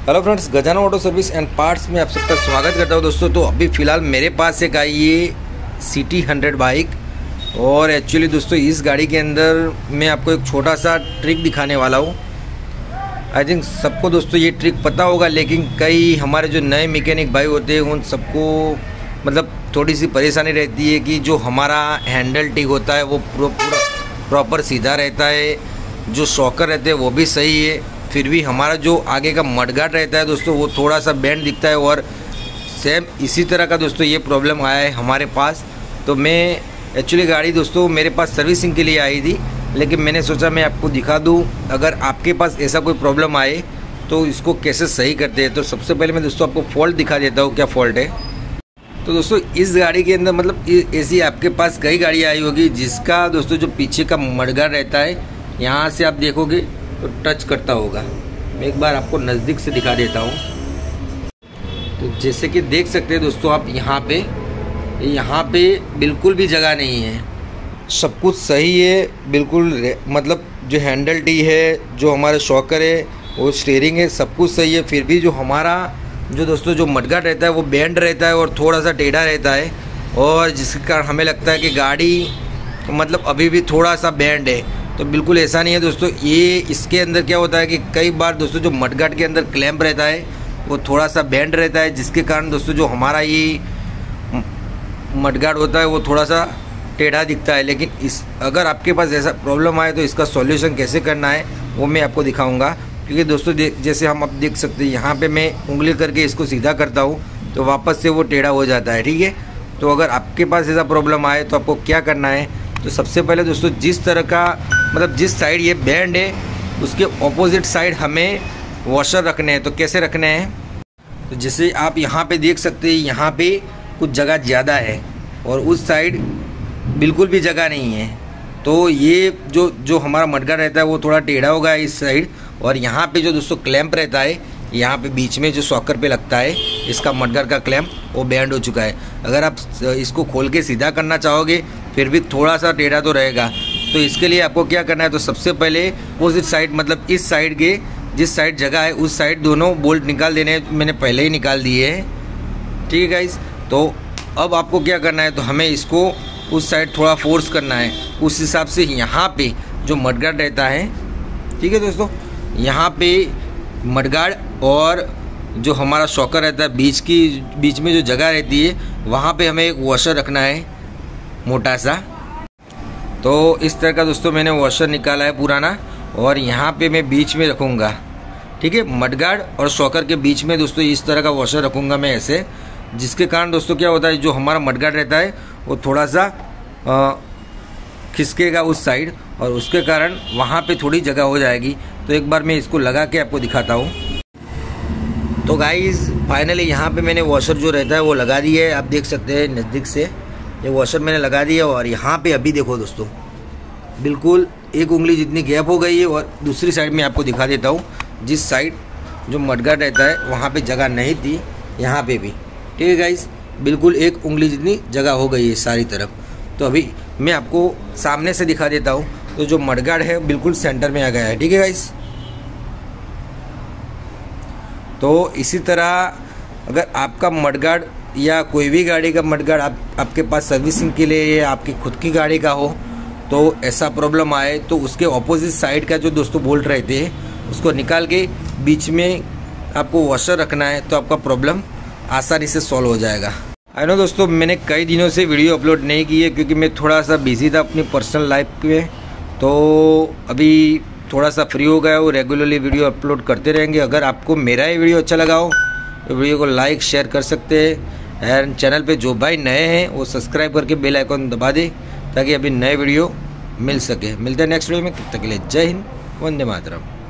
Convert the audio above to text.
Hello friends, Gajanan auto service and parts में आप सबका स्वागत करता हूं दोस्तों। तो अभी फ़िलहाल मेरे पास एक आई ये सिटी 100 बाइक, और एक्चुअली दोस्तों इस गाड़ी के अंदर मैं आपको एक छोटा सा ट्रिक दिखाने वाला हूं। आई थिंक सबको दोस्तों ये ट्रिक पता होगा, लेकिन कई हमारे जो नए मैकेनिक भाई होते हैं उन सबको मतलब थोड़ी सी परेशानी रहती है कि जो हमारा हैंडल टिक होता है वो पूरा प्रॉपर सीधा रहता है, जो शॉकर रहते हैं वो भी सही है, फिर भी हमारा जो आगे का मडगार्ड रहता है दोस्तों वो थोड़ा सा बेंड दिखता है। और सेम इसी तरह का दोस्तों ये प्रॉब्लम आया है हमारे पास। तो मैं एक्चुअली गाड़ी दोस्तों मेरे पास सर्विसिंग के लिए आई थी, लेकिन मैंने सोचा मैं आपको दिखा दूं अगर आपके पास ऐसा कोई प्रॉब्लम आए तो इसको कैसे सही करते हैं। तो सबसे पहले मैं दोस्तों आपको फॉल्ट दिखा देता हूँ, क्या फॉल्ट है। तो दोस्तों इस गाड़ी के अंदर मतलब ऐसी आपके पास कई गाड़ियाँ आई होगी जिसका दोस्तों जो पीछे का मडगार्ड रहता है, यहाँ से आप देखोगे तो टच करता होगा। मैं एक बार आपको नज़दीक से दिखा देता हूँ। तो जैसे कि देख सकते हैं दोस्तों आप यहाँ पे बिल्कुल भी जगह नहीं है, सब कुछ सही है बिल्कुल। मतलब जो हैंडल टी है, जो हमारा शॉकर है, वो स्टीयरिंग है, सब कुछ सही है। फिर भी जो हमारा जो दोस्तों जो मडगार्ड रहता है वो बेंड रहता है और थोड़ा सा टेढ़ा रहता है, और जिसके कारण हमें लगता है कि गाड़ी मतलब अभी भी थोड़ा सा बेंड है। तो बिल्कुल ऐसा नहीं है दोस्तों। ये इसके अंदर क्या होता है कि कई बार दोस्तों जो मडगार्ड के अंदर क्लैंप रहता है वो थोड़ा सा बेंड रहता है, जिसके कारण दोस्तों जो हमारा ये मडगार्ड होता है वो थोड़ा सा टेढ़ा दिखता है। लेकिन अगर आपके पास ऐसा प्रॉब्लम आए तो इसका सॉल्यूशन कैसे करना है वो मैं आपको दिखाऊंगा। क्योंकि दोस्तों जैसे हम अब देख सकते हैं यहाँ पे मैं उंगली करके इसको सीधा करता हूँ तो वापस से वो टेढ़ा हो जाता है, ठीक है। तो अगर आपके पास ऐसा प्रॉब्लम आए तो आपको क्या करना है, तो सबसे पहले दोस्तों जिस तरह का मतलब जिस साइड ये बैंड है उसके ऑपोजिट साइड हमें वॉशर रखने हैं। तो कैसे रखने हैं, तो जैसे आप यहाँ पे देख सकते हैं यहाँ पे कुछ जगह ज़्यादा है और उस साइड बिल्कुल भी जगह नहीं है। तो ये जो हमारा मडगार्ड रहता है वो थोड़ा टेढ़ा होगा इस साइड, और यहाँ पे जो दोस्तों क्लैंप रहता है यहाँ पे बीच में जो सॉकर पे लगता है इसका मडगार्ड का क्लैंप वो बैंड हो चुका है। अगर आप इसको खोल के सीधा करना चाहोगे फिर भी थोड़ा सा टेढ़ा तो रहेगा। तो इसके लिए आपको क्या करना है, तो सबसे पहले अपोजिट साइड मतलब इस साइड के जिस साइड जगह है उस साइड दोनों बोल्ट निकाल देने हैं। मैंने पहले ही निकाल दिए हैं, ठीक है गाइस। तो अब आपको क्या करना है, तो हमें इसको उस साइड थोड़ा फोर्स करना है। उस हिसाब से यहाँ पे जो मडगार्ड रहता है, ठीक है दोस्तों, यहाँ पे मडगार्ड और जो हमारा शॉकर रहता है बीच में जो जगह रहती है वहाँ पे हमें एक वॉशर रखना है मोटा सा। तो इस तरह का दोस्तों मैंने वॉशर निकाला है पुराना, और यहाँ पे मैं बीच में रखूँगा, ठीक है। मडगार्ड और शॉकर के बीच में दोस्तों इस तरह का वॉशर रखूँगा मैं ऐसे, जिसके कारण दोस्तों क्या होता है जो हमारा मडगार्ड रहता है वो थोड़ा सा खिसकेगा उस साइड, और उसके कारण वहाँ पे थोड़ी जगह हो जाएगी। तो एक बार मैं इसको लगा के आपको दिखाता हूँ। तो गाइस फाइनली यहाँ पे मैंने वॉशर जो रहता है वो लगा दिया है। आप देख सकते हैं नज़दीक से ये वॉशर मैंने लगा दिया, और यहाँ पे अभी देखो दोस्तों बिल्कुल एक उंगली जितनी गैप हो गई है। और दूसरी साइड में आपको दिखा देता हूँ, जिस साइड जो मडगार्ड रहता है वहाँ पे जगह नहीं थी, यहाँ पे भी, ठीक है गाइस, बिल्कुल एक उंगली जितनी जगह हो गई है सारी तरफ। तो अभी मैं आपको सामने से दिखा देता हूँ। तो जो मडगार्ड है बिल्कुल सेंटर में आ गया है, ठीक है गाइस। तो इसी तरह अगर आपका मडगार्ड या कोई भी गाड़ी का मडगार्ड आपके पास सर्विसिंग के लिए या आपकी खुद की गाड़ी का हो, तो ऐसा प्रॉब्लम आए तो उसके ऑपोजिट साइड का जो दोस्तों बोल्ट रहते हैं उसको निकाल के बीच में आपको वॉशर रखना है, तो आपका प्रॉब्लम आसानी से सॉल्व हो जाएगा। आई नो दोस्तों मैंने कई दिनों से वीडियो अपलोड नहीं की है क्योंकि मैं थोड़ा सा बिजी था अपनी पर्सनल लाइफ में। तो अभी थोड़ा सा फ्री हो गया, वो रेगुलरली वीडियो अपलोड करते रहेंगे। अगर आपको मेरा ये वीडियो अच्छा लगा हो तो वीडियो को लाइक शेयर कर सकते हैं, एंड चैनल पे जो भाई नए हैं वो सब्सक्राइब करके बेल आइकन दबा दे ताकि अभी नए वीडियो मिल सके। मिलते हैं नेक्स्ट वीडियो में, तब तक के लिए जय हिंद, वंदे मातरम।